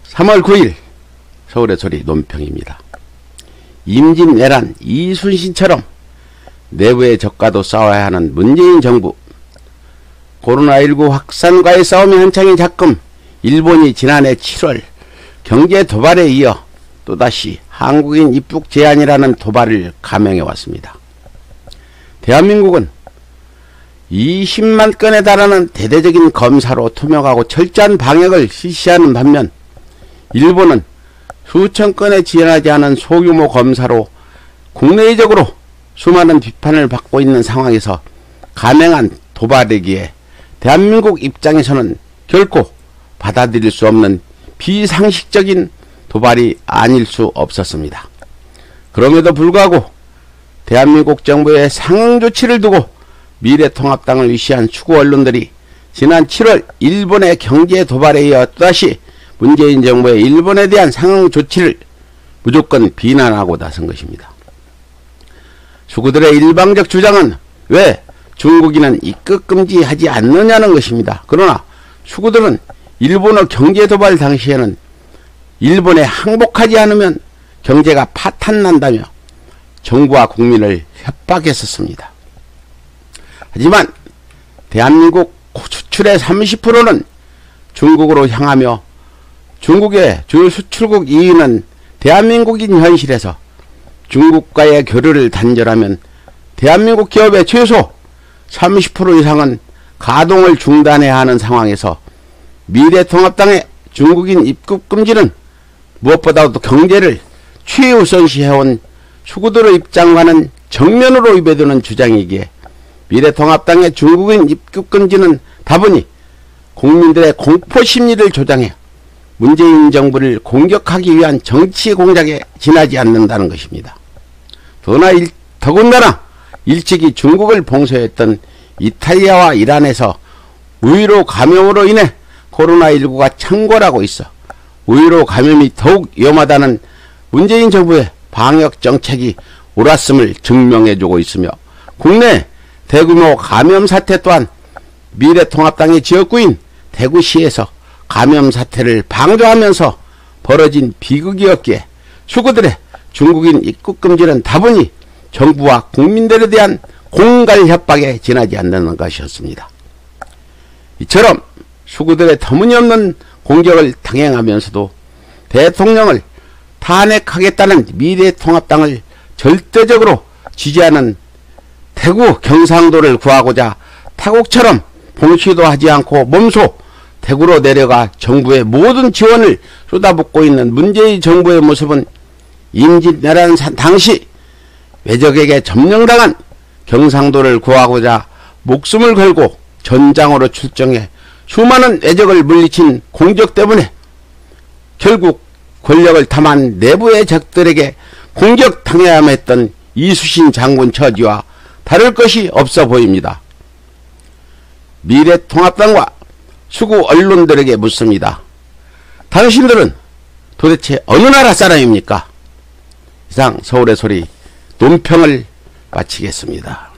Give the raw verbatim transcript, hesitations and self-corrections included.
삼월 구일 서울의 소리 논평입니다. 임진왜란 이순신처럼 내부의 적과도 싸워야 하는 문재인 정부. 코로나십구 확산과의 싸움이 한창인 작금 일본이 지난해 칠월 경제 도발에 이어 또다시 한국인 입국 제한이라는 도발을 감행해 왔습니다. 대한민국은 이십만 건에 달하는 대대적인 검사로 투명하고 철저한 방역을 실시하는 반면 일본은 수천 건에 지나지 않은 소규모 검사로 국내적으로 수많은 비판을 받고 있는 상황에서 감행한 도발이기에 대한민국 입장에서는 결코 받아들일 수 없는 비상식적인 도발이 아닐 수 없었습니다. 그럼에도 불구하고 대한민국 정부의 상응 조치를 두고 미래통합당을 위시한 추구 언론들이 지난 칠월 일본의 경제 도발에 이어 또다시 문재인 정부의 일본에 대한 상응 조치를 무조건 비난하고 나선 것입니다. 수구들의 일방적 주장은 왜 중국인은 입국 금지하지 않느냐는 것입니다. 그러나 수구들은 일본의 경제 도발 당시에는 일본에 항복하지 않으면 경제가 파탄난다며 정부와 국민을 협박했었습니다. 하지만 대한민국 수출의 삼십 퍼센트는 중국으로 향하며 중국의 주 수출국 이 위는 대한민국인 현실에서 중국과의 교류를 단절하면 대한민국 기업의 최소 삼십 퍼센트 이상은 가동을 중단해야 하는 상황에서 미래통합당의 중국인 입국 금지는 무엇보다도 경제를 최우선시해온 수구들의 입장과는 정면으로 위배되는 주장이기에 미래통합당의 중국인 입국 금지는 다분히 국민들의 공포심리를 조장해 문재인 정부를 공격하기 위한 정치 공작에 지나지 않는다는 것입니다. 더나 일, 더군다나 일찍이 중국을 봉쇄했던 이탈리아와 이란에서 우유로 감염으로 인해 코로나십구가 창궐하고 있어 우유로 감염이 더욱 위험하다는 문재인 정부의 방역 정책이 옳았음을 증명해주고 있으며 국내 대규모 감염 사태 또한 미래통합당의 지역구인 대구시에서 감염 사태를 방조하면서 벌어진 비극이었기에 수구들의 중국인 입국 금지는 다분히 정부와 국민들에 대한 공갈 협박에 지나지 않는 것이었습니다. 이처럼 수구들의 터무니없는 공격을 당행하면서도 대통령을 탄핵하겠다는 미래통합당을 절대적으로 지지하는 대구 경상도를 구하고자 타국처럼 봉시도 하지 않고 몸소 대구로 내려가 정부의 모든 지원을 쏟아붓고 있는 문재인 정부의 모습은 임진왜란 당시 외적에게 점령당한 경상도를 구하고자 목숨을 걸고 전장으로 출정해 수많은 외적을 물리친 공적 때문에 결국 권력을 탐한 내부의 적들에게 공격당해야만 했던 이수신 장군 처지와 다를 것이 없어 보입니다. 미래통합당과 수구 언론들에게 묻습니다. 당신들은 도대체 어느 나라 사람입니까? 이상 서울의 소리 논평을 마치겠습니다.